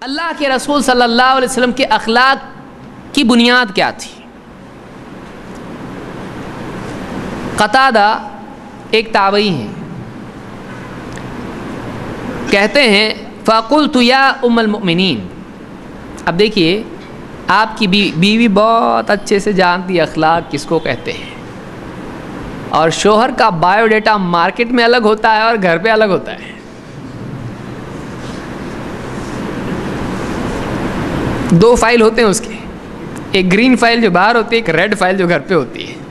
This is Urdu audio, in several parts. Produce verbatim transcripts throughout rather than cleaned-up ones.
اللہ کے رسول صلی اللہ علیہ وسلم کے اخلاق کی بنیاد کیا تھی؟ قتادہ ایک تابعی ہیں، کہتے ہیں فَقُلْتُ يَا أُمَّ الْمُؤْمِنِينَ۔ اب دیکھیے، آپ کی بیوی بہت اچھے سے جانتی ہے اخلاق کس کو کہتے ہیں، اور شوہر کا بایو ڈیٹا مارکیٹ میں الگ ہوتا ہے اور گھر پہ الگ ہوتا ہے۔ دو فائل ہوتے ہیں اس کے، ایک گرین فائل جو باہر ہوتی ہے، ایک ریڈ فائل جو گھر پہ ہوتی ہے۔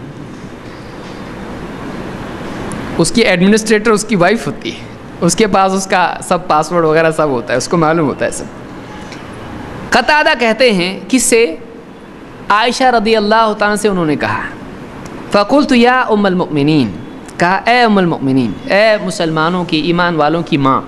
اس کی ایڈمنسٹریٹر اس کی وائف ہوتی ہے، اس کے پاس اس کا سب پاسورڈ وغیرہ سب ہوتا ہے، اس کو معلوم ہوتا ہے سب۔ قتادہ کہتے ہیں کس سے؟ عائشہ رضی اللہ تعالیٰ سے انہوں نے کہا فَقُلْتُ يَا أُمَّ الْمُؤْمِنِينَ، کہا اے ام المؤمنین، اے مسلمانوں کی، ایمان والوں کی ماں،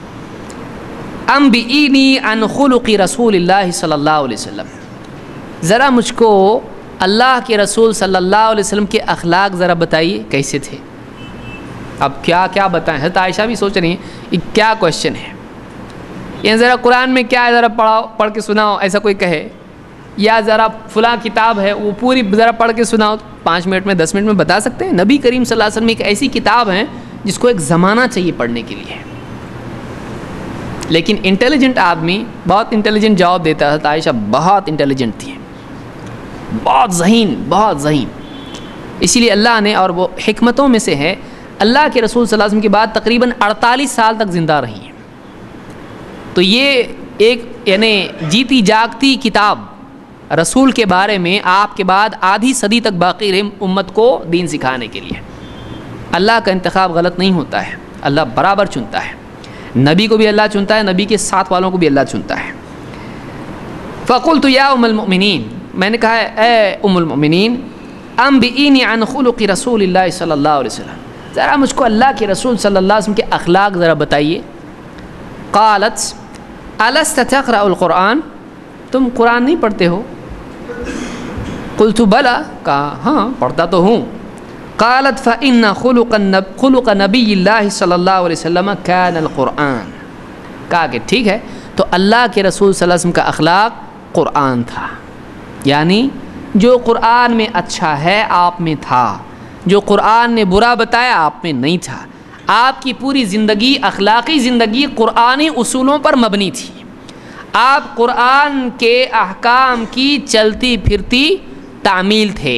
انبئینی عن خلق رسول اللہ صلی اللہ علیہ وسلم، ذرا مجھ کو اللہ کے رسول صلی اللہ علیہ وسلم کے اخلاق ذرا بتائیے کیسے تھے۔ اب کیا کیا بتائیں، حضرت عائشہ بھی سوچ رہی ہیں یہ کیا کوشچن ہے، یعنی ذرا قرآن میں کیا ہے ذرا پڑھاؤ، پڑھ کے سناؤ، ایسا کوئی کہے، یا ذرا فلاں کتاب ہے وہ پوری ذرا پڑھ کے سناؤ، پانچ منٹ میں دس منٹ میں بتا سکتے ہیں؟ نبی کریم صلی اللہ علیہ وسلم ایک ایسی کتاب ہے جس کو ایک زمانہ چاہیے پڑھنے کے لیے، لیکن انٹیلیجنٹ آدمی بہت انٹیلیجنٹ جواب دیتا ہے۔ حضرت عائشہ بہت انٹیلیجنٹ تھی، بہت ذہین، بہت ذہین، اسی لیے اللہ نے، اور وہ حکمتوں میں سے ہے، اللہ کے رسول صلی اللہ علیہ وسلم کے بعد تقریباً اڑتالیس سال تک زندہ رہی ہیں، تو یہ ایک یعنی جیتی جاگتی کتاب رسول کے بارے میں آپ کے بعد آدھی صدی تک باقی رہی امت کو دین سکھانے کے لیے۔ اللہ کا انتخاب غلط نہیں ہوتا ہے، اللہ برابر چنتا ہے، نبی کو بھی اللہ چنتا ہے، نبی کے ساتھ والوں کو بھی اللہ چنتا ہے۔ فَقُلْتُ يَا أُمَّ الْمُؤْمِنِينَ، میں نے کہا اے ام المؤمنین، انبئینی عن خلق رسول اللہ صلی اللہ علیہ وسلم، ذرا مجھ کو اللہ کے رسول صلی اللہ علیہ وسلم کے اخلاق ذرا بتائیے۔ قالت الست تقرأ القرآن، تم قرآن نہیں پڑھتے ہو؟ قلت بلا، کہا ہاں پڑھتا تو ہوں۔ قالت فإن خلق النب خلق نبی اللہ صلی اللہ علیہ وسلم کان القرآن، کہا کہ ٹھیک ہے، تو اللہ کے رسول صلی اللہ علیہ وسلم کا اخلاق قرآن تھا، یعنی جو قرآن میں اچھا ہے آپ میں تھا، جو قرآن نے برا بتایا آپ میں نہیں تھا۔ آپ کی پوری زندگی، اخلاقی زندگی قرآنی اصولوں پر مبنی تھی، آپ قرآن کے احکام کی چلتی پھرتی تعمیل تھے۔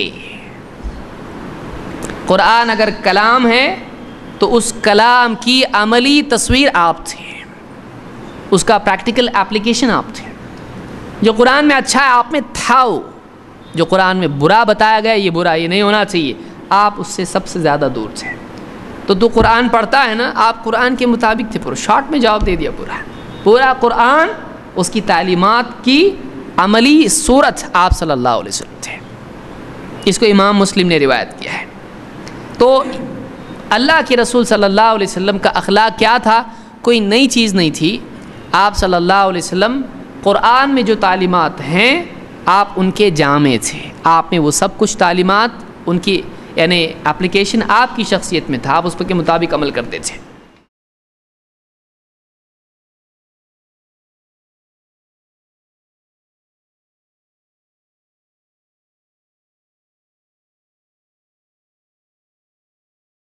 قرآن اگر کلام ہے تو اس کلام کی عملی تصویر آپ تھے، اس کا پریکٹیکل اپلیکیشن آپ تھے۔ جو قرآن میں اچھا ہے آپ میں تھا، وہ جو قرآن میں برا بتایا گیا یہ برا، یہ نہیں ہونا چاہیے، آپ اس سے سب سے زیادہ دور تھے۔ تو تو قرآن پڑھتا ہے نا، آپ قرآن کے مطابق تھے، پورا شارٹ میں جواب دے دیا، پورا پورا قرآن، اس کی تعلیمات کی عملی صورت آپ صلی اللہ علیہ وسلم تھے۔ اس کو امام مسلم نے روایت کیا ہے۔ تو اللہ کے رسول صلی اللہ علیہ وسلم کا اخلاق کیا تھا؟ کوئی نئی چیز نہیں تھی، آپ صلی اللہ علیہ وسلم قرآن میں جو تعلیمات ہیں آپ ان کے جامع تھے، آپ میں وہ سب کچھ تعلیمات ان کی یعنی اپلیکیشن آپ کی شخصیت میں تھا، آپ اس کے مطابق عمل کرتے تھے۔